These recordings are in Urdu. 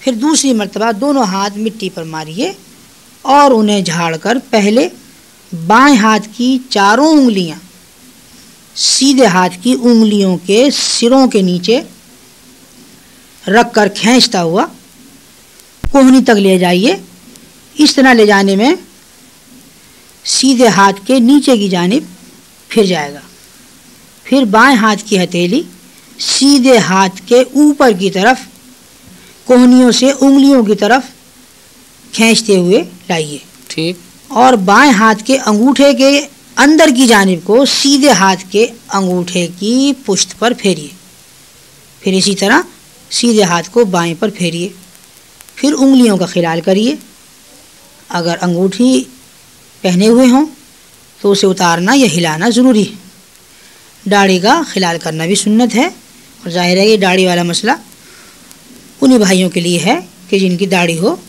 پھر دوسری مرتبہ دونوں ہاتھ مٹی پر ماریے اور انہیں جھاڑ کر پہلے بائیں ہاتھ کی چاروں انگلیاں سیدھے ہاتھ کی انگلیوں کے سروں کے نیچے رکھ کر کھینچتا ہوا کوہنی تک لے جائیے. اس طرح لے جانے میں سیدھے ہاتھ کے نیچے کی جانب پھر جائے گا. پھر بائیں ہاتھ کی ہتھیلی سیدھے ہاتھ کے اوپر کی طرف کوہنیوں سے انگلیوں کی طرف کھینچتے ہوئے لائیے. ٹھیک. اور بائیں ہاتھ کے انگوٹھے کے اندر کی جانب کو سیدھے ہاتھ کے انگوٹھے کی پشت پر پھیریے. پھر اسی طرح سیدھے ہاتھ کو بائیں پر پھیریے. پھر انگلیوں کا خلال کریے. اگر انگوٹھی پہنے ہوئے ہوں تو اسے اتارنا یا ہلانا ضروری ہے. داڑھی کا خلال کرنا بھی سنت ہے. اور ظاہر ہے یہ داڑھی والا مسئلہ انہی بھائیوں کے لیے ہے کہ جن کی داڑھی ہو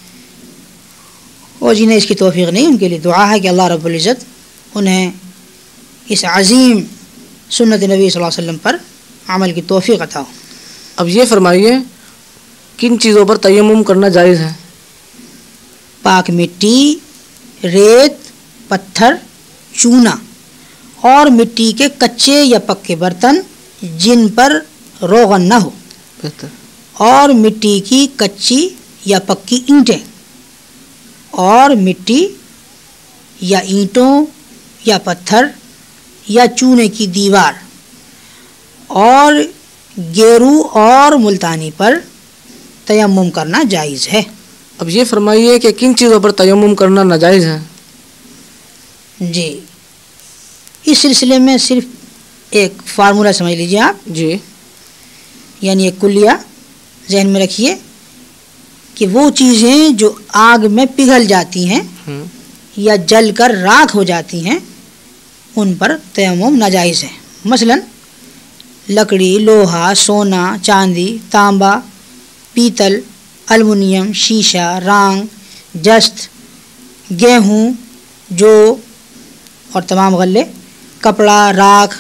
اور جنہیں اس کی توفیق نہیں. ان کے لیے دعا ہے کہ اللہ رب العزت انہیں اس عظیم سنت نبی صلی اللہ علیہ وسلم پر عمل کی توفیق عطا ہو. اب یہ فرمائیے کن چیزوں پر تیمم کرنا جائز ہے؟ پاک مٹی، ریت، پتھر، چونا اور مٹی کے کچے یا پکے برتن جن پر روغن نہ ہو. بہتر. اور مٹی کی کچی یا پکی اینٹیں اور مٹی یا اینٹوں یا پتھر یا چونے کی دیوار اور گیرو اور ملتانی پر تیمم کرنا جائز ہے. اب یہ فرمائیے کہ کن چیزوں پر تیمم کرنا ناجائز ہے؟ جی اس سلسلے میں صرف ایک فارمولہ سمجھ لیجیے آپ. جی. یعنی ایک کلیہ ذہن میں رکھیے کہ وہ چیزیں جو آگ میں پگھل جاتی ہیں یا جل کر راکھ ہو جاتی ہیں ان پر تیمم ناجائز ہے. مثلا لکڑی، لوہا، سونا، چاندی، تانبا، پیتل، المونیم، شیشہ، رانگ، جست، گیہوں، جو اور تمام غلے، کپڑا، راکھ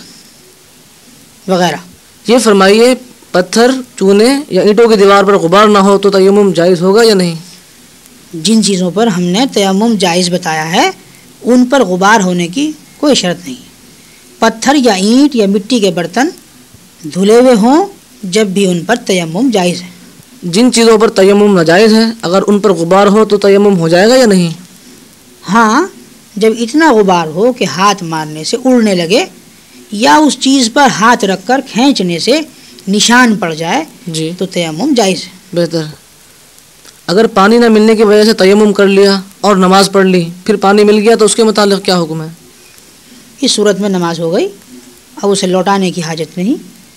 وغیرہ. یہ فرمائیے پتھر، چونے یا اینٹوں کی دیوار پر غبار نہ ہو تو تیمم جائز ہوگا یا نہیں؟ جن چیزوں پر ہم نے تیمم جائز بتایا ہے ان پر غبار ہونے کی کوئی شرط نہیں. پتھر یا اینٹ یا مٹی کے برتن دھلے ہوئے ہوں جب بھی ان پر تیمم جائز ہے. جن چیزوں پر تیمم ناجائز ہے اگر ان پر غبار ہو تو تیمم ہو جائے گا یا نہیں؟ ہاں جب اتنا غبار ہو کہ ہاتھ مارنے سے اڑنے لگے یا اس چیز پر ہاتھ رکھ کر کھینچنے سے نشان پڑ جائے جی تو تیمم جائز ہے. بہتر. اگر پانی نہ ملنے کی وجہ سے تیمم کر لیا اور نماز پڑھ لی پھر پانی مل گیا تو اس کے متعلق کیا حکم ہے؟ اس صورت میں نماز ہو گئی، اب اسے لوٹانے کی حاجت نہیں،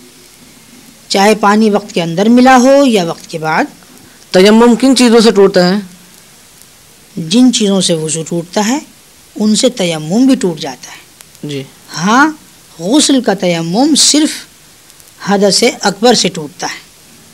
چاہے پانی وقت کے اندر ملا ہو یا وقت کے بعد. تیمم کن چیزوں سے ٹوٹتا ہے؟ جن چیزوں سے وضو ٹوٹتا ہے ان سے تیمم بھی ٹوٹ جاتا ہے. جی. ہاں غسل کا تیمم صرف حدث اکبر سے ٹوٹتا ہے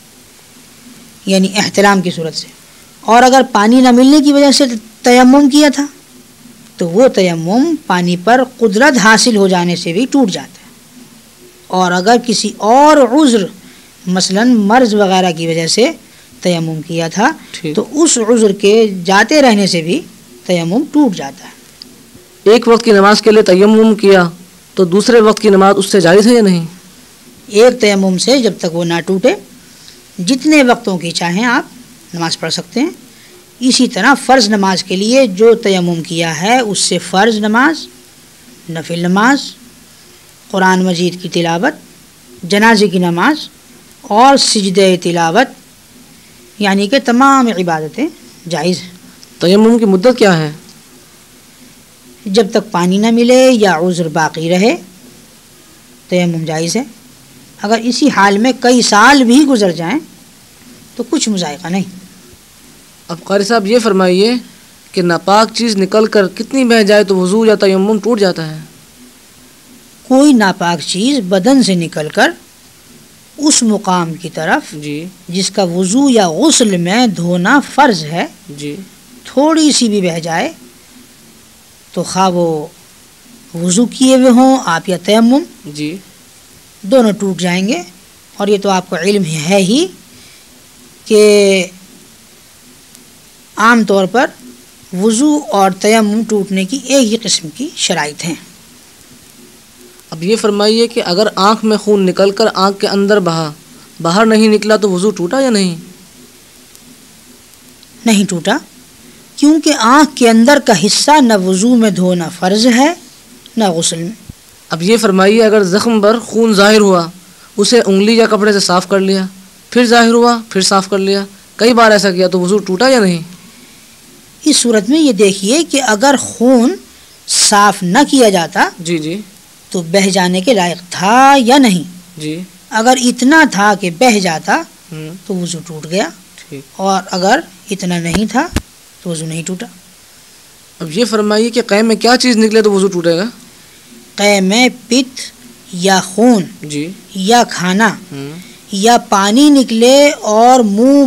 یعنی احتلام کی صورت سے. اور اگر پانی نہ ملنے کی وجہ سے تیمم کیا تھا تو وہ تیمم پانی پر قدرت حاصل ہو جانے سے بھی ٹوٹ جاتا ہے. اور اگر کسی اور عذر مثلا مرض وغیرہ کی وجہ سے تیمم کیا تھا تو اس عذر کے جاتے رہنے سے بھی تیمم ٹوٹ جاتا ہے. ایک وقت کی نماز کے لیے تیمم کیا تو دوسرے وقت کی نماز اس سے جائز ہے یا نہیں؟ ایک تیمم سے جب تک وہ نہ ٹوٹے جتنے وقتوں کی چاہیں آپ نماز پڑھ سکتے ہیں. اسی طرح فرض نماز کے لیے جو تیمم کیا ہے اس سے فرض نماز، نفل نماز، قرآن مجید کی تلاوت، جنازے کی نماز اور سجدہ تلاوت یعنی کہ تمام عبادتیں جائز ہیں. تیمم کی مدت کیا ہے؟ جب تک پانی نہ ملے یا عذر باقی رہے تیمم جائز ہے. اگر اسی حال میں کئی سال بھی گزر جائیں تو کچھ مذائقہ نہیں. اب قاری صاحب یہ فرمائیے کہ ناپاک چیز نکل کر کتنی بہہ جائے تو وضو یا تیمم ٹوٹ جاتا ہے؟ کوئی ناپاک چیز بدن سے نکل کر اس مقام کی طرف جی جس کا وضو یا غسل میں دھونا فرض ہے جی تھوڑی سی بھی بہہ جائے تو خواہ وہ وضو کیے ہوئے ہوں آپ یا تیمم جی دونوں ٹوٹ جائیں گے. اور یہ تو آپ کو علم ہے ہی کہ عام طور پر وضو اور تیمم ٹوٹنے کی ایک ہی قسم کی شرائط ہیں۔ اب یہ فرمائیے کہ اگر آنکھ میں خون نکل کر آنکھ کے اندر باہر نہیں نکلا تو وضو ٹوٹا یا نہیں؟ نہیں ٹوٹا، کیونکہ آنکھ کے اندر کا حصہ نہ وضو میں دھونا فرض ہے نہ غسل میں۔ اب یہ فرمائیے اگر زخم پر خون ظاہر ہوا، اسے انگلی یا کپڑے سے صاف کر لیا، پھر ظاہر ہوا پھر صاف کر لیا، کئی بار ایسا کیا تو وضو ٹوٹا یا نہیں؟ اس صورت میں یہ دیکھیے کہ اگر خون صاف نہ کیا جاتا جی تو بہہ جانے کے لائق تھا یا نہیں۔ جی اگر اتنا تھا کہ بہہ جاتا تو وضو ٹوٹ گیا، ٹھیک۔ اور اگر اتنا نہیں تھا تو وضو نہیں ٹوٹا۔ اب یہ فرمائیے کہ قے میں کیا چیز نکلے تو وضو ٹوٹے گا؟ قے میں پت یا خون جی یا کھانا یا پانی نکلے اور منہ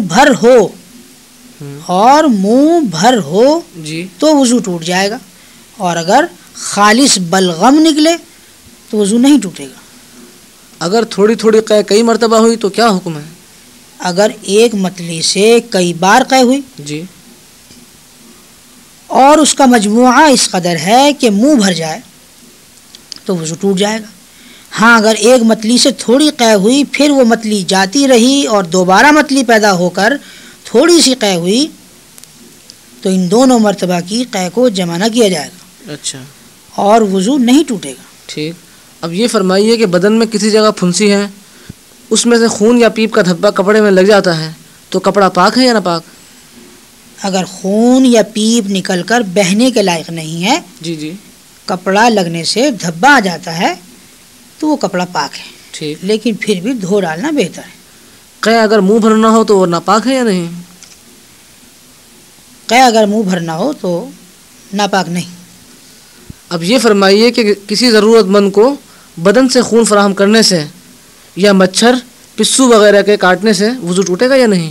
بھر ہو جی تو وضو ٹوٹ جائے گا، اور اگر خالص بلغم نکلے تو وضو نہیں ٹوٹے گا۔ اگر تھوڑی تھوڑی قے کئی مرتبہ ہوئی تو کیا حکم ہے؟ اگر ایک متلی سے کئی بار قے ہوئی جی اور اس کا مجموعہ اس قدر ہے کہ منہ بھر جائے تو وضو ٹوٹ جائے گا۔ ہاں اگر ایک متلی سے تھوڑی قے ہوئی پھر وہ متلی جاتی رہی اور دوبارہ متلی پیدا ہو کر تھوڑی سی قے ہوئی تو ان دونوں مرتبہ کی قے کو جمع نہ کیا جائے گا، اچھا، اور وضو نہیں ٹوٹے گا۔ ٹھیک۔ اب یہ فرمائیے کہ بدن میں کسی جگہ پھنسی ہے، اس میں سے خون یا پیپ کا دھبا کپڑے میں لگ جاتا ہے تو کپڑا پاک ہے یا ناپاک؟ اگر خون یا پیپ نکل کر بہنے کے لائق نہیں ہے، جی کپڑا لگنے سے دھبا آ جاتا ہے تو وہ کپڑا پاک ہے، ٹھیک۔ لیکن پھر بھی دھو ڈالنا بہتر ہے۔ قے اگر منہ بھرنا ہو تو وہ ناپاک ہے یا نہیں؟ قے اگر منہ بھرنا ہو تو ناپاک نہیں۔ اب یہ فرمائیے کہ کسی ضرورت مند کو بدن سے خون فراہم کرنے سے یا مچھر پسو وغیرہ کے کاٹنے سے وضو ٹوٹے گا یا نہیں؟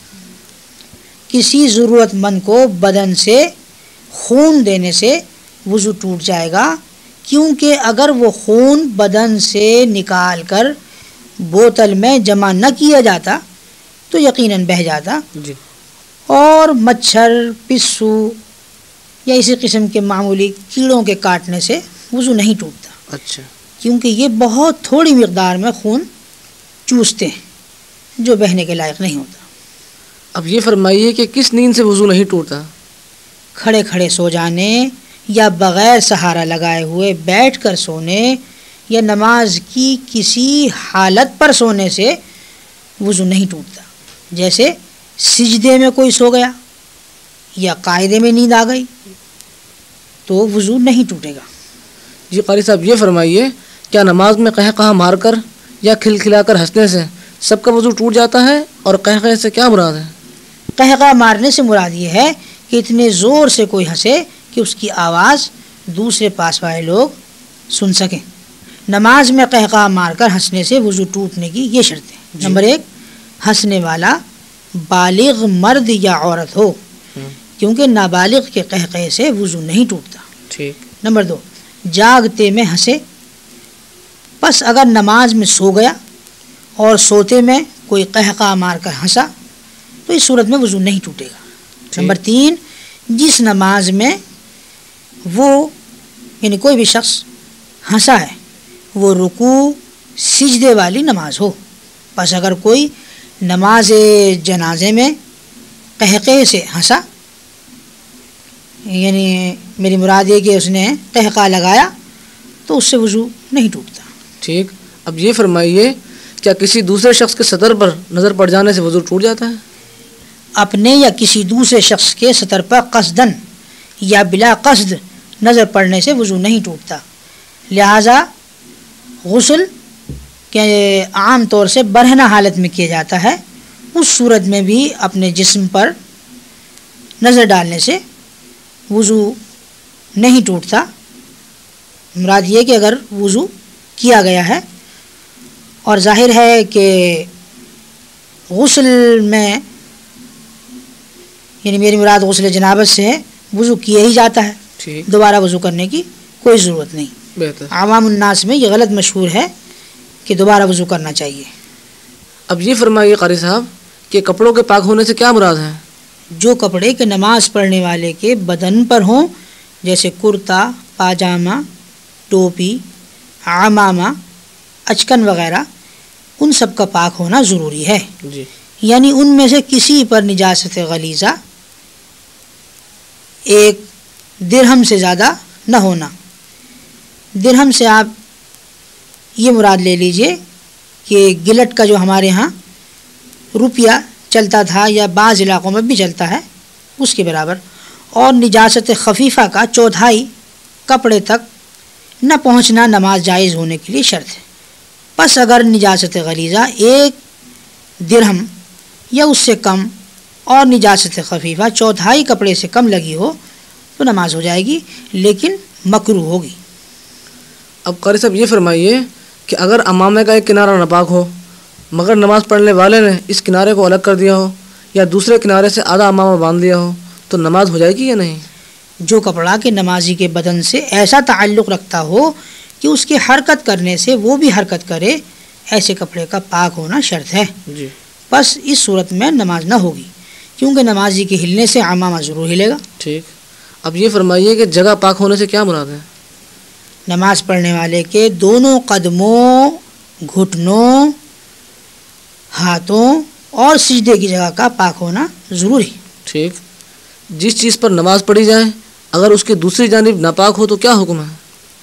کسی ضرورت مند کو بدن سے خون دینے سے وضو ٹوٹ جائے گا، کیونکہ اگر وہ خون بدن سے نکال کر بوتل میں جمع نہ کیا جاتا تو یقیناً بہہ جاتا، جی۔ اور مچھر پسو یا اسی قسم کے معمولی کیڑوں کے کاٹنے سے وضو نہیں ٹوٹتا، اچھا، کیونکہ یہ بہت تھوڑی مقدار میں خون چوستے ہیں جو بہنے کے لائق نہیں ہوتا۔ اب یہ فرمائیے کہ کس نیند سے وضو نہیں ٹوٹتا؟ کھڑے کھڑے سو جانے یا بغیر سہارا لگائے ہوئے بیٹھ کر سونے یا نماز کی کسی حالت پر سونے سے وضو نہیں ٹوٹتا، جیسے سجدے میں کوئی سو گیا یا قاعدے میں نیند آ گئی تو وضو نہیں ٹوٹے گا۔ جی قاری صاحب یہ فرمائیے کیا نماز میں قہقہا مار کر یا کھلکھلا کر ہنسنے سے سب کا وضو ٹوٹ جاتا ہے، اور قہقہے سے کیا مراد ہے؟ قہقہا مارنے سے مراد یہ ہے کہ اتنے زور سے کوئی ہنسے کہ اس کی آواز دوسرے پاس والے لوگ سن سکیں۔ نماز میں قہقہا مار کر ہنسنے سے وضو ٹوٹنے کی یہ شرطیں: نمبر 1، ہنسنے والا بالغ مرد یا عورت ہو، کیونکہ نابالغ کے قہقہے سے وضو نہیں ٹوٹتا۔ ٹھیک۔ نمبر 2، جاگتے میں ہنسے، پس اگر نماز میں سو گیا اور سوتے میں کوئی قہقہا مار کر ہنسا تو اس صورت میں وضو نہیں ٹوٹے گا۔ نمبر 3، جس نماز میں وہ یعنی کوئی بھی شخص ہنسا ہے وہ رکوع سجدے والی نماز ہو، پس اگر کوئی نماز جنازے میں قہقہے سے ہنسا، یعنی میری مراد یہ کہ اس نے قہقہا لگایا، تو اس سے وضو نہیں ٹوٹتا۔ ٹھیک۔ اب یہ فرمائیے کیا کسی دوسرے شخص کے سطر پر نظر پڑ جانے سے وضو ٹوٹ جاتا ہے؟ اپنے یا کسی دوسرے شخص کے سطر پر قصدن یا بلا قصد نظر پڑنے سے وضو نہیں ٹوٹتا، لہذا غسل کہ عام طور سے برہنہ حالت میں کیا جاتا ہے، اس صورت میں بھی اپنے جسم پر نظر ڈالنے سے وضو نہیں ٹوٹتا۔ مراد یہ کہ اگر وضو کیا گیا ہے اور ظاہر ہے کہ غسل میں یعنی میری مراد غسل جنابت سے ہے، وضو کیا ہی جاتا ہے، ٹھیک، دوبارہ وضو کرنے کی کوئی ضرورت نہیں۔ بہتر۔ عوام الناس میں یہ غلط مشہور ہے کہ دوبارہ وضو کرنا چاہیے۔ اب یہ فرمائیے قاری صاحب کہ کپڑوں کے پاک ہونے سے کیا مراد ہے؟ جو کپڑے کہ نماز پڑھنے والے کے بدن پر ہوں، جیسے کرتا، پاجامہ، ٹوپی، عمامہ، اچکن وغیرہ، ان سب کا پاک ہونا ضروری ہے۔ جی یعنی ان میں سے کسی پر نجاست غلیظہ 1 درہم سے زیادہ نہ ہونا۔ درہم سے آپ یہ مراد لے لیجئے کہ گلٹ کا جو ہمارے ہاں روپیہ چلتا تھا یا بعض علاقوں میں بھی چلتا ہے، اس کے برابر، اور نجاست خفیفہ کا 1/4 کپڑے تک نہ پہنچنا نماز جائز ہونے کے لیے شرط ہے۔ پس اگر نجاست غلیظہ 1 درہم یا اس سے کم اور نجاست خفیفہ 1/4 کپڑے سے کم لگی ہو تو نماز ہو جائے گی، لیکن مکروہ ہوگی۔ اب قاری صاحب یہ فرمائیے کہ اگر امامے کا ایک کنارہ ناپاک ہو مگر نماز پڑھنے والے نے اس کنارے کو الگ کر دیا ہو یا دوسرے کنارے سے آدھا امامہ باندھ لیا ہو تو نماز ہو جائے گی یا نہیں؟ جو کپڑا کہ نمازی کے بدن سے ایسا تعلق رکھتا ہو کہ اس کے حرکت کرنے سے وہ بھی حرکت کرے، ایسے کپڑے کا پاک ہونا شرط ہے۔ جی بس اس صورت میں نماز نہ ہوگی، کیونکہ نمازی کے ہلنے سے امامہ ضرور ہلے گا۔ ٹھیک، اب یہ فرمائیے کہ جگہ پاک ہونے سے کیا مراد ہے؟ نماز پڑھنے والے کے دونوں قدموں، گھٹنوں، ہاتھوں اور سجدے کی جگہ کا پاک ہونا ضروری۔ ٹھیک، جس چیز پر نماز پڑھی جائے اگر اس کی دوسری جانب ناپاک ہو تو کیا حکم ہے؟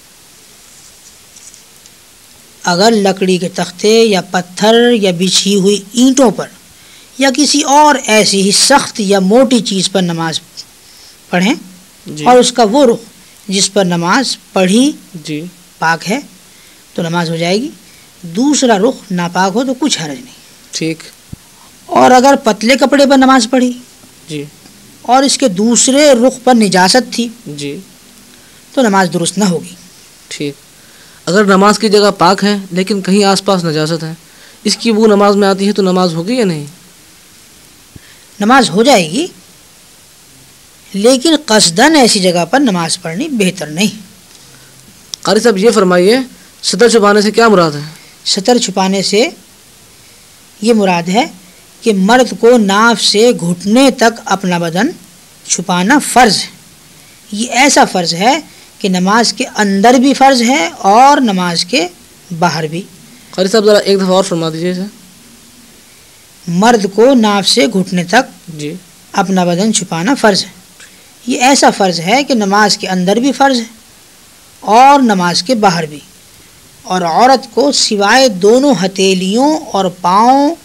اگر لکڑی کے تختے یا پتھر یا بچھی ہوئی اینٹوں پر یا کسی اور ایسی ہی سخت یا موٹی چیز پر نماز پڑھیں جی اور اس کا وہ رخ جس پر نماز پڑھی جی پاک ہے تو نماز ہو جائے گی، دوسرا رخ ناپاک ہو تو کچھ حرج نہیں۔ ٹھیک اور اگر پتلے کپڑے پر نماز پڑھی جی اور اس کے دوسرے رخ پر نجاست تھی جی تو نماز درست نہ ہوگی۔ ٹھیک، اگر نماز کی جگہ پاک ہے لیکن کہیں آس پاس نجاست ہے، اس کی بو نماز میں آتی ہے تو نماز ہوگی یا نہیں؟ نماز ہو جائے گی، لیکن قصداً ایسی جگہ پر نماز پڑھنی بہتر نہیں۔ قاری صاحب یہ فرمائیے سطر چھپانے سے کیا مراد ہے؟ سطر چھپانے سے یہ مراد ہے کہ مرد کو ناف سے گھٹنے تک اپنا بدن چھپانا فرض ہے۔ یہ ایسا فرض ہے کہ نماز کے اندر بھی فرض ہے اور نماز کے باہر بھی۔ قاری صاحب ذرا ایک دفعہ اور فرما دیجیے اسے۔ مرد کو ناف سے گھٹنے تک جی اپنا بدن چھپانا فرض ہے۔ یہ ایسا فرض ہے کہ نماز کے اندر بھی فرض ہے اور نماز کے باہر بھی، اور عورت کو سوائے دونوں ہتھیلیوں اور پاؤں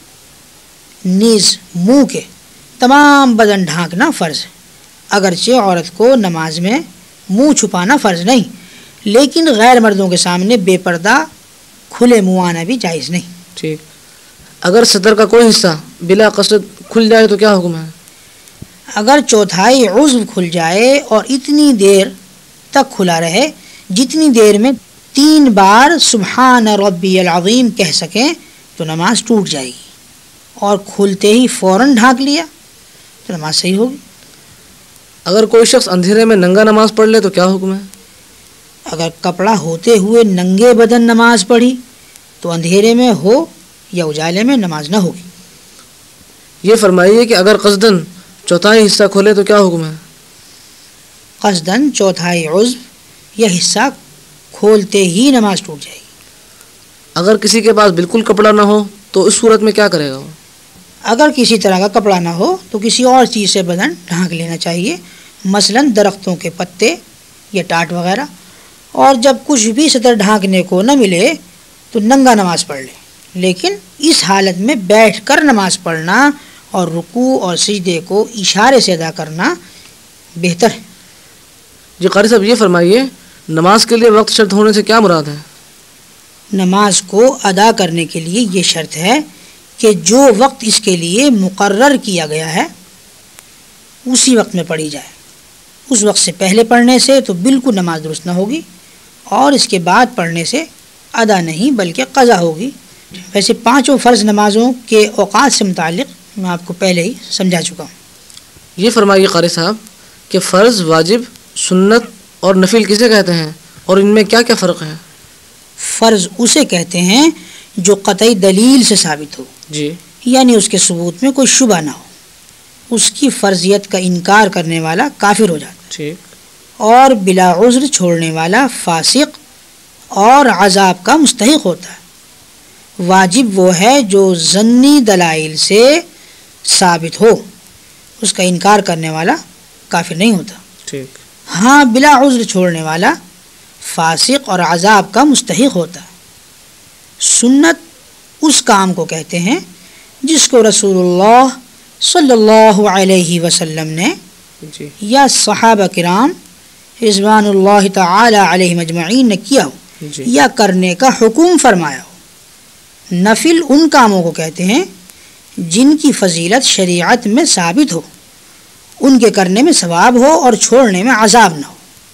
نیز منہ کے تمام بدن ڈھانکنا فرض ہے۔ اگرچہ عورت کو نماز میں منہ چھپانا فرض نہیں، لیکن غیر مردوں کے سامنے بے پردہ کھلے منہ آنا بھی جائز نہیں۔ ٹھیک، اگر سطر کا کوئی حصہ بلا قصد کھل جائے تو کیا حکم ہے؟ اگر 1/4 عضو کھل جائے اور اتنی دیر تک کھلا رہے جتنی دیر میں 3 بار سبحان ربی العظیم کہہ سکیں تو نماز ٹوٹ جائے گی، اور کھلتے ہی فوراً ڈھانک لیا تو نماز صحیح ہوگی۔ اگر کوئی شخص اندھیرے میں ننگا نماز پڑھ لے تو کیا حکم ہے؟ اگر کپڑا ہوتے ہوئے ننگے بدن نماز پڑھی تو اندھیرے میں ہو یا اجالے میں نماز نہ ہوگی۔ یہ فرمائیے کہ اگر قصداً 1/4 حصہ کھولے تو کیا حکم ہے؟ قصداً 1/4 عضو یا حصہ کھولتے ہی نماز ٹوٹ جائے گی۔ اگر کسی کے پاس بالکل کپڑا نہ ہو تو اس صورت میں کیا کرے گا وہ؟ اگر کسی طرح کا کپڑا نہ ہو تو کسی اور چیز سے بدن ڈھانک لینا چاہیے، مثلاً درختوں کے پتے یا ٹاٹ وغیرہ، اور جب کچھ بھی سطر ڈھانکنے کو نہ ملے تو ننگا نماز پڑھ لے، لیکن اس حالت میں بیٹھ کر نماز پڑھنا اور رکوع اور سجدے کو اشارے سے ادا کرنا بہتر ہے۔ جی قاری صاحب یہ فرمائیے نماز کے لیے وقت شرط ہونے سے کیا مراد ہے؟ نماز کو ادا کرنے کے لیے یہ شرط ہے کہ جو وقت اس کے لیے مقرر کیا گیا ہے اسی وقت میں پڑھی جائے۔ اس وقت سے پہلے پڑھنے سے تو بالکل نماز درست نہ ہوگی، اور اس کے بعد پڑھنے سے ادا نہیں بلکہ قضا ہوگی۔ ویسے 5 فرض نمازوں کے اوقات سے متعلق میں آپ کو پہلے ہی سمجھا چکا ہوں۔ یہ فرمائیے قاری صاحب کہ فرض، واجب، سنت اور نفل کسے کہتے ہیں اور ان میں کیا کیا فرق ہے؟ فرض اسے کہتے ہیں جو قطعی دلیل سے ثابت ہو، جی یعنی اس کے ثبوت میں کوئی شبہ نہ ہو، اس کی فرضیت کا انکار کرنے والا کافر ہو جاتا ہے، ٹھیک، اور بلا عذر چھوڑنے والا فاسق اور عذاب کا مستحق ہوتا ہے۔ واجب وہ ہے جو ظنی دلائل سے ثابت ہو، اس کا انکار کرنے والا کافر نہیں ہوتا۔ ٹھیک، ہاں بلا عذر چھوڑنے والا فاسق اور عذاب کا مستحق ہوتا ہے۔ سنت اس کام کو کہتے ہیں جس کو رسول اللہ صلی اللہ علیہ وسلم نے جی، یا صحابہ کرام رضوان اللہ تعالی علیہم اجمعین نے کیا ہو جی، یا کرنے کا حکم فرمایا ہو۔ نفل ان کاموں کو کہتے ہیں جن کی فضیلت شریعت میں ثابت ہو، ان کے کرنے میں ثواب ہو اور چھوڑنے میں عذاب نہ ہو،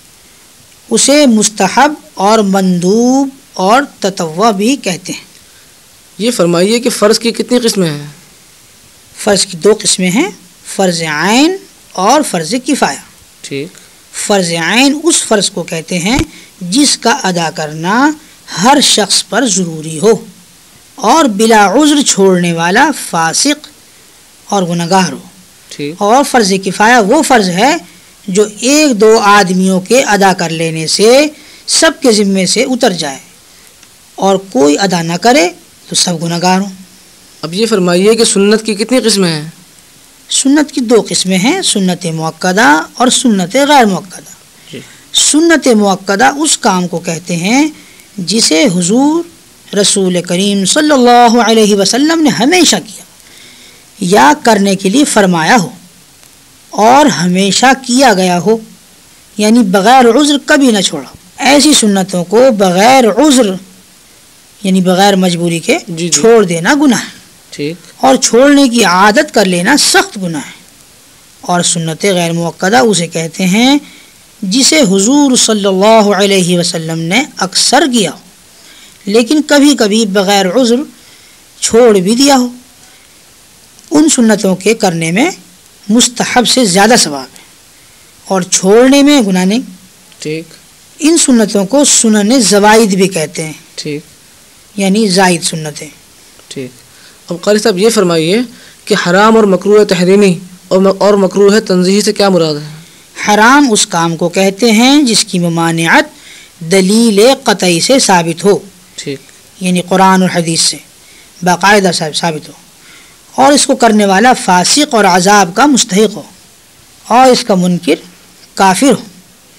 اسے مستحب اور مندوب اور تطوع بھی کہتے ہیں۔ یہ فرمائیے کہ فرض کی کتنی قسمیں ہیں؟ فرض کی 2 قسمیں ہیں، فرض عین اور فرض کفایہ۔ ٹھیک، فرض عین اس فرض کو کہتے ہیں جس کا ادا کرنا ہر شخص پر ضروری ہو اور بلا عذر چھوڑنے والا فاسق اور گنہگار ہو، ٹھیک، اور فرض کفایہ وہ فرض ہے جو 1-2 آدمیوں کے ادا کر لینے سے سب کے ذمے سے اتر جائے، اور کوئی ادا نہ کرے تو سب گنہگار ہوں۔ اب یہ فرمائیے کہ سنت کی کتنی قسمیں ہیں؟ سنت کی 2 قسمیں ہیں، سنت مؤکدہ اور سنت غیر مؤکدہ۔ جی، سنت مؤکدہ اس کام کو کہتے ہیں جسے حضور رسول کریم صلی اللہ علیہ وسلم نے ہمیشہ کیا یا کرنے کے لیے فرمایا ہو اور ہمیشہ کیا گیا ہو، یعنی بغیر عذر کبھی نہ چھوڑا۔ ایسی سنتوں کو بغیر عذر یعنی بغیر مجبوری کے جی، جی، چھوڑ دینا گناہ ہے، ٹھیک، اور چھوڑنے کی عادت کر لینا سخت گناہ ہے۔ اور سنت غیر مؤکدہ اسے کہتے ہیں جسے حضور صلی اللہ علیہ وسلم نے اکثر کیا ہو لیکن کبھی کبھی بغیر عذر چھوڑ بھی دیا ہو۔ ان سنتوں کے کرنے میں مستحب سے زیادہ ثواب ہے اور چھوڑنے میں گناہ نہیں۔ ٹھیک، ان سنتوں کو سنن زوائد بھی کہتے ہیں، ٹھیک، یعنی زائد سنتیں۔ ٹھیک۔ اب قاری صاحب یہ فرمائیے کہ حرام اور مکروہ تحریمی اور مکروہ تنزیہی سے کیا مراد ہے؟ حرام اس کام کو کہتے ہیں جس کی ممانعت دلیل قطعی سے ثابت ہو، ٹھیک، یعنی قرآن اور حدیث سے باقاعدہ ثابت ہو، اور اس کو کرنے والا فاسق اور عذاب کا مستحق ہو اور اس کا منکر کافر ہو۔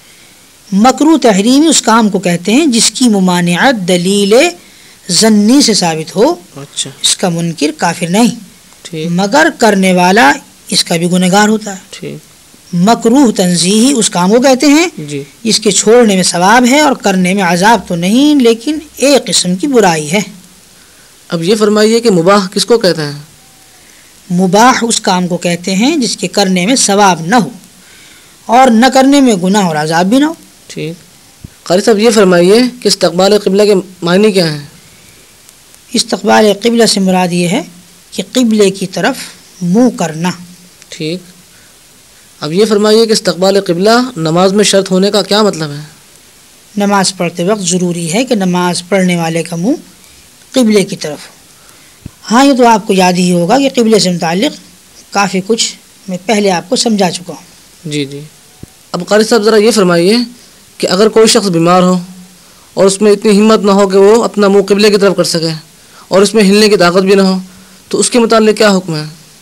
مکروہ تحریمی اس کام کو کہتے ہیں جس کی ممانعت دلیل ظنی سے ثابت ہو، اچھا، اس کا منکر کافر نہیں ٹھیک، مگر کرنے والا اس کا بھی گنہگار ہوتا ہے۔ ٹھیک، مکروہ تنزیہی اس کام کو کہتے ہیں جی، جس کے چھوڑنے میں ثواب ہے اور کرنے میں عذاب تو نہیں لیکن ایک قسم کی برائی ہے۔ اب یہ فرمائیے کہ مباح کس کو کہتے ہیں؟ مباح اس کام کو کہتے ہیں جس کے کرنے میں ثواب نہ ہو اور نہ کرنے میں گناہ اور عذاب بھی نہ ہو۔ ٹھیک، قاری صاحب یہ فرمائیے کہ استقبال قبلہ کے معنی کیا ہیں؟ استقبال قبلہ سے مراد یہ ہے کہ قبلے کی طرف منہ کرنا۔ ٹھیک، اب یہ فرمائیے کہ استقبال قبلہ نماز میں شرط ہونے کا کیا مطلب ہے؟ نماز پڑھتے وقت ضروری ہے کہ نماز پڑھنے والے کا منہ قبلے کی طرف ہو۔ ہاں یہ تو آپ کو یاد ہی ہوگا کہ قبلے سے متعلق کافی کچھ میں پہلے آپ کو سمجھا چکا ہوں۔ جی، جی۔ اب قاری صاحب ذرا یہ فرمائیے کہ اگر کوئی شخص بیمار ہو اور اس میں اتنی ہمت نہ ہو کہ وہ اپنا منہ قبلے کی طرف کر سکے اور اس میں ہلنے کی طاقت بھی نہ ہو تو اس کے متعلق کیا حکم ہے؟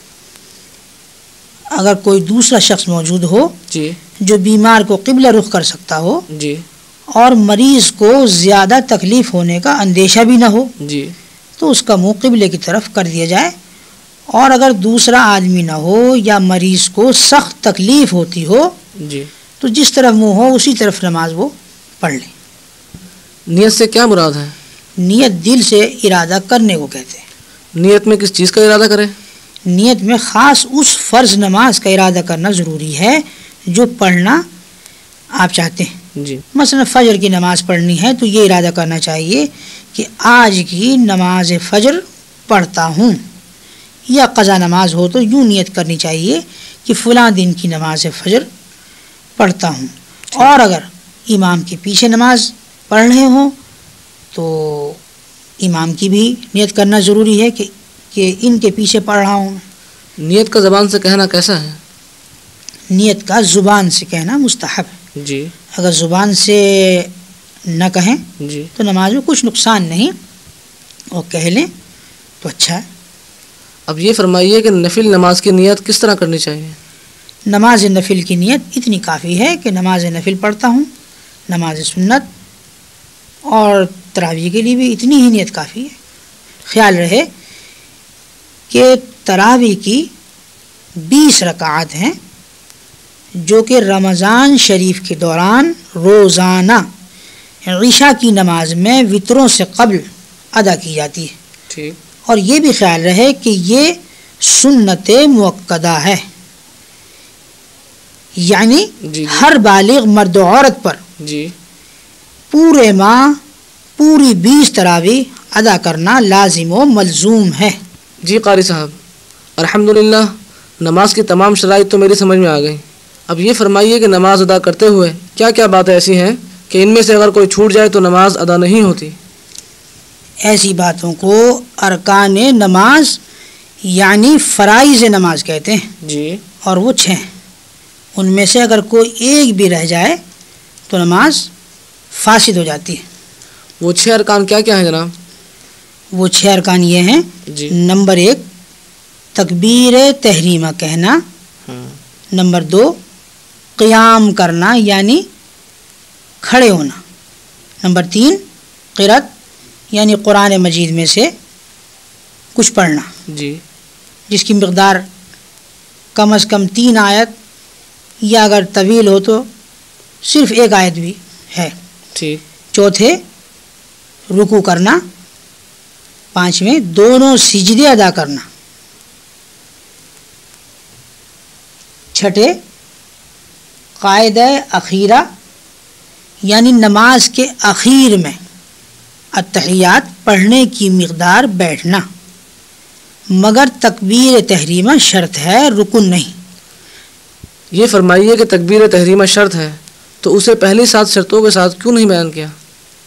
اگر کوئی دوسرا شخص موجود ہو جی، جو بیمار کو قبلہ رخ کر سکتا ہو جی، اور مریض کو زیادہ تکلیف ہونے کا اندیشہ بھی نہ ہو جی، تو اس کا منہ قبلے کی طرف کر دیا جائے، اور اگر دوسرا آدمی نہ ہو یا مریض کو سخت تکلیف ہوتی ہو جی، تو جس طرف منہ ہو اسی طرف نماز وہ پڑھ لے۔ نیت سے کیا مراد ہے؟ نیت دل سے ارادہ کرنے کو کہتے ہیں۔ نیت میں کس چیز کا ارادہ کرے؟ نیت میں خاص اس فرض نماز کا ارادہ کرنا ضروری ہے جو پڑھنا آپ چاہتے ہیں۔ جی، مثلا فجر کی نماز پڑھنی ہے تو یہ ارادہ کرنا چاہیے کہ آج کی نماز فجر پڑھتا ہوں، یا قضا نماز ہو تو یوں نیت کرنی چاہیے کہ فلاں دن کی نماز فجر پڑھتا ہوں۔ اور اگر امام کے پیچھے نماز پڑھ رہے ہوں تو امام کی بھی نیت کرنا ضروری ہے کہ ان کے پیچھے پڑھ رہا ہوں۔ نیت کا زبان سے کہنا کیسا ہے؟ نیت کا زبان سے کہنا مستحب ہے. جی اگر زبان سے نہ کہیں جی. تو نماز میں کچھ نقصان نہیں، اور کہہ لیں تو اچھا ہے. اب یہ فرمائیے کہ نفل نماز کی نیت کس طرح کرنی چاہیے؟ نماز نفل کی نیت اتنی کافی ہے کہ نماز نفل پڑھتا ہوں، نماز سنت اور تراویح کے لیے بھی اتنی ہی نیت کافی ہے. خیال رہے کہ تراویح کی 20 رکعات ہیں جو کہ رمضان شریف کے دوران روزانہ عشاء کی نماز میں وطروں سے قبل ادا کی جاتی ہے. ٹھیک. اور یہ بھی خیال رہے کہ یہ سنت مؤکدہ ہے، یعنی جی ہر بالغ مرد و عورت پر جی پورے ماہ پوری 20 تراویح ادا کرنا لازم و ملزوم ہے. جی قاری صاحب، الحمدللہ نماز کی تمام شرائط تو میری سمجھ میں آ گئی. اب یہ فرمائیے کہ نماز ادا کرتے ہوئے کیا کیا باتیں ایسی ہیں کہ ان میں سے اگر کوئی چھوٹ جائے تو نماز ادا نہیں ہوتی؟ ایسی باتوں کو ارکان نماز یعنی فرائض نماز کہتے ہیں. جی. اور وہ 6 ہیں. ان میں سے اگر کوئی ایک بھی رہ جائے تو نماز فاسد ہو جاتی ہے. وہ 6 ارکان کیا کیا ہیں جناب؟ وہ 6 ارکان یہ ہیں. جی. نمبر 1 تکبیر تحریمہ کہنا. نمبر 2 قیام کرنا یعنی کھڑے ہونا. نمبر 3 قرأت یعنی قرآن مجید میں سے کچھ پڑھنا. جی. جس کی مقدار کم از کم 3 آیت یا اگر طویل ہو تو صرف 1 آیت بھی ہے. ٹھیک. چوتھے رکوع کرنا. 5ویں دونوں سجدے ادا کرنا. 6 قاعدہ اخیرہ یعنی نماز کے اخیر میں التحیات پڑھنے کی مقدار بیٹھنا، مگر تکبیر تحریمہ شرط ہے، رکن نہیں. یہ فرمائیے کہ تکبیر تحریمہ شرط ہے تو اسے پہلی 7 شرطوں کے ساتھ کیوں نہیں بیان کیا؟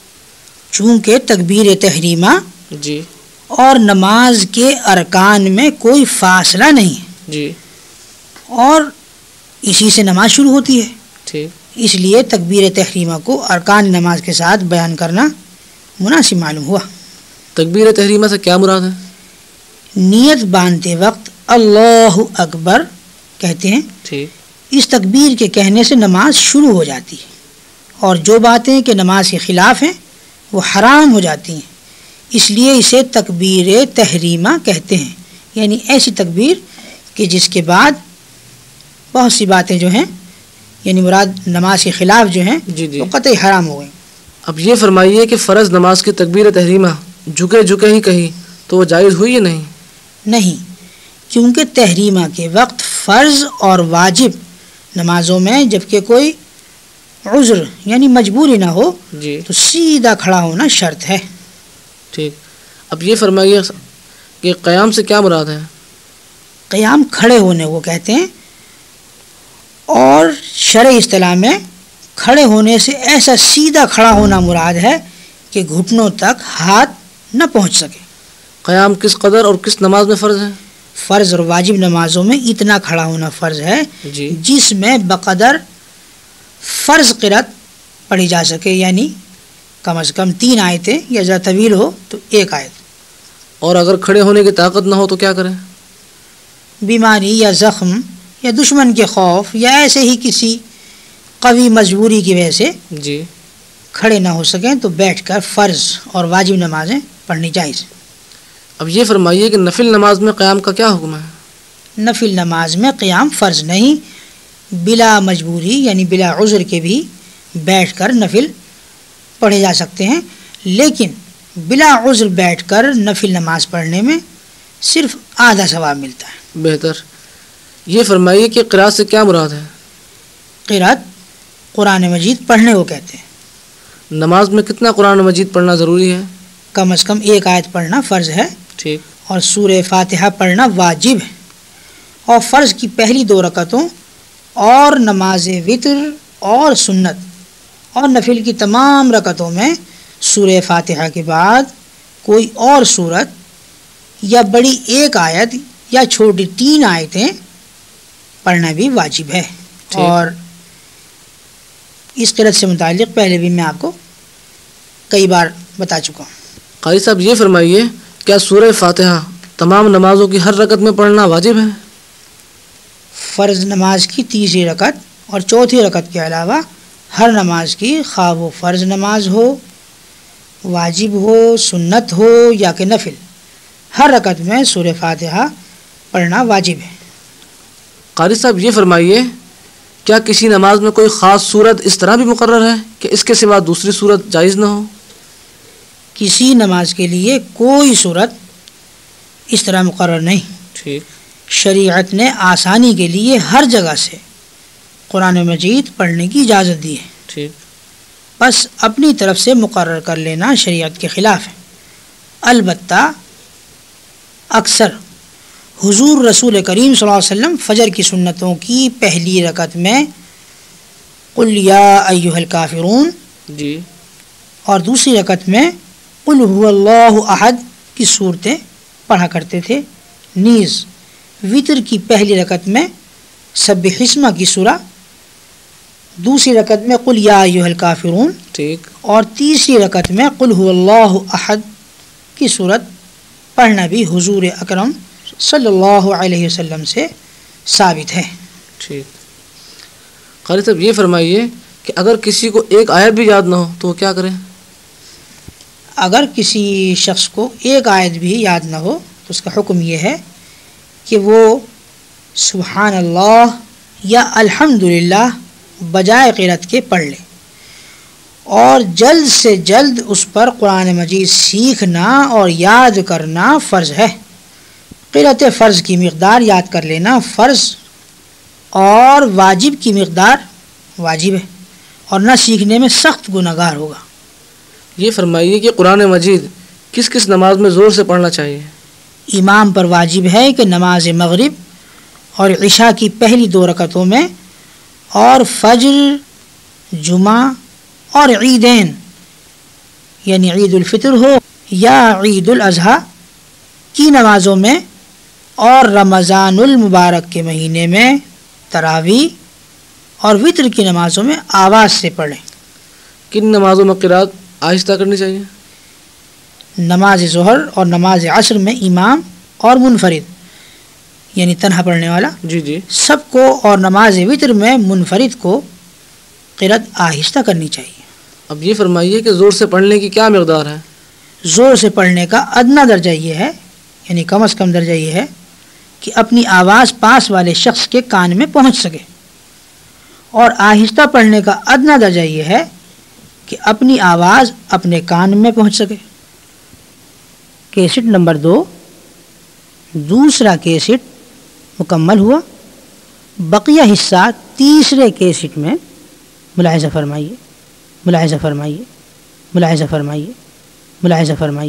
چونکہ تکبیر تحریمہ جی اور نماز کے ارکان میں کوئی فاصلہ نہیں ہے. جی. اور اسی سے نماز شروع ہوتی ہے. ٹھیک. اس لیے تکبیر تحریمہ کو ارکان نماز کے ساتھ بیان کرنا مناسب معلوم ہوا. تکبیر تحریمہ سے کیا مراد ہے؟ نیت باندھتے وقت اللہ اکبر کہتے ہیں. ٹھیک. اس تکبیر کے کہنے سے نماز شروع ہو جاتی ہے، اور جو باتیں کہ نماز کے خلاف ہیں وہ حرام ہو جاتی ہیں. اس لیے اسے تکبیر تحریمہ کہتے ہیں، یعنی ایسی تکبیر کہ جس کے بعد بہت سی باتیں جو ہیں یعنی مراد نماز کے خلاف جو ہیں جی وہ قطعی حرام ہو گئیں. اب یہ فرمائیے کہ فرض نماز کی تکبیر تحریمہ جھکے جھکے ہی کہی تو وہ جائز ہوئی یا نہیں؟ نہیں، کیونکہ تحریمہ کے وقت فرض اور واجب نمازوں میں جبکہ کوئی عذر یعنی مجبوری نہ ہو جی تو سیدھا کھڑا ہونا شرط ہے. ٹھیک. اب یہ فرمائیے کہ قیام سے کیا مراد ہے؟ قیام کھڑے ہونے کو کہتے ہیں، اور شرعی اصطلاح میں کھڑے ہونے سے ایسا سیدھا کھڑا ہونا مراد ہے کہ گھٹنوں تک ہاتھ نہ پہنچ سکے. قیام کس قدر اور کس نماز میں فرض ہے؟ فرض اور واجب نمازوں میں اتنا کھڑا ہونا فرض ہے جی جس میں بقدر فرض قرأت پڑھی جا سکے، یعنی کم از کم 3 آیتیں یا زیادہ طویل ہو تو 1 آیت. اور اگر کھڑے ہونے کی طاقت نہ ہو تو کیا کریں؟ بیماری یا زخم یا دشمن کے خوف یا ایسے ہی کسی قوی مجبوری کی وجہ سے جی کھڑے نہ ہو سکیں تو بیٹھ کر فرض اور واجب نمازیں پڑھنی جائز. اب یہ فرمائیے کہ نفل نماز میں قیام کا کیا حکم ہے؟ نفل نماز میں قیام فرض نہیں، بلا مجبوری یعنی بلا عذر کے بھی بیٹھ کر نفل پڑھے جا سکتے ہیں، لیکن بلا عذر بیٹھ کر نفل نماز پڑھنے میں صرف آدھا ثواب ملتا ہے. بہتر. یہ فرمائیے کہ قرأت سے کیا مراد ہے؟ قرأت قرآن مجید پڑھنے کو کہتے ہیں. نماز میں کتنا قرآن مجید پڑھنا ضروری ہے؟ کم از کم 1 آیت پڑھنا فرض ہے. ٹھیک. اور سورہ فاتحہ پڑھنا واجب ہے. اور فرض کی پہلی 2 رکعتوں اور نماز وتر اور سنت اور نفل کی تمام رکعتوں میں سورہ فاتحہ کے بعد کوئی اور سورت یا بڑی 1 آیت یا چھوٹی 3 آیتیں پڑھنا بھی واجب ہے. اور اس قرأت سے متعلق پہلے بھی میں آپ کو کئی بار بتا چکا ہوں. قاری صاحب یہ فرمائیے کیا سورہ فاتحہ تمام نمازوں کی ہر رکعت میں پڑھنا واجب ہے؟ فرض نماز کی تیسری رکعت اور چوتھی رکعت کے علاوہ ہر نماز کی، خواہ وہ فرض نماز ہو، واجب ہو، سنت ہو یا کہ نفل، ہر رکعت میں سورہ فاتحہ پڑھنا واجب ہے. قاری صاحب یہ فرمائیے کیا کسی نماز میں کوئی خاص صورت اس طرح بھی مقرر ہے کہ اس کے سوا دوسری صورت جائز نہ ہو؟ کسی نماز کے لیے کوئی صورت اس طرح مقرر نہیں. ٹھیک. شریعت نے آسانی کے لیے ہر جگہ سے قرآن مجید پڑھنے کی اجازت دی ہے. ٹھیک. بس اپنی طرف سے مقرر کر لینا شریعت کے خلاف ہے. البتہ اکثر حضور رسول کریم صلی اللہ علیہ وسلم فجر کی سنتوں کی پہلی رکعت میں قل یا ایھا الکافرون جی اور دوسری رکعت میں قل هو اللہ احد کی صورتیں پڑھا کرتے تھے. نیز وتر کی پہلی رکعت میں سبح اسمہ کی سورہ، دوسری رکعت میں قل یا ایھا الکافرون، ٹھیک، اور تیسری رکعت میں قل هو اللہ احد کی صورت پڑھنا بھی حضور اکرم صلی اللہ علیہ وسلم سے ثابت ہے. ٹھیک. قاری صاحب یہ فرمائیے کہ اگر کسی کو ایک آیت بھی یاد نہ ہو تو وہ کیا کرے؟ اگر کسی شخص کو ایک آیت بھی یاد نہ ہو تو اس کا حکم یہ ہے کہ وہ سبحان اللہ یا الحمدللہ بجائے قرأت کے پڑھ لے، اور جلد سے جلد اس پر قرآن مجید سیکھنا اور یاد کرنا فرض ہے. قرأت فرض کی مقدار یاد کر لینا فرض اور واجب کی مقدار واجب ہے، اور نہ سیکھنے میں سخت گناہگار ہوگا. یہ فرمائیے کہ قرآن مجید کس کس نماز میں زور سے پڑھنا چاہیے؟ امام پر واجب ہے کہ نماز مغرب اور عشاء کی پہلی 2 رکعتوں میں، اور فجر، جمعہ اور عیدین یعنی عید الفطر ہو یا عید الاضحیٰ کی نمازوں میں، اور رمضان المبارک کے مہینے میں تراویح اور وطر کی نمازوں میں آواز سے پڑھیں. کن نمازوں میں قرأت آہستہ کرنی چاہیے؟ نماز ظہر اور نماز عصر میں امام اور منفرد یعنی تنہا پڑھنے والا جی سب کو، اور نماز وطر میں منفرد کو قرأت آہستہ کرنی چاہیے. اب یہ فرمائیے کہ زور سے پڑھنے کی کیا مقدار ہے؟ زور سے پڑھنے کا ادنا درجہ یہ ہے، یعنی کم از کم درجہ یہ ہے کہ اپنی آواز پاس والے شخص کے کان میں پہنچ سکے، اور آہستہ پڑھنے کا ادنا درجہ یہ ہے کہ اپنی آواز اپنے کان میں پہنچ سکے. کیسٹ نمبر 2 دوسرا کیسٹ مکمل ہوا. بقیہ حصہ تیسرے کیسٹ میں ملاحظہ فرمائیے.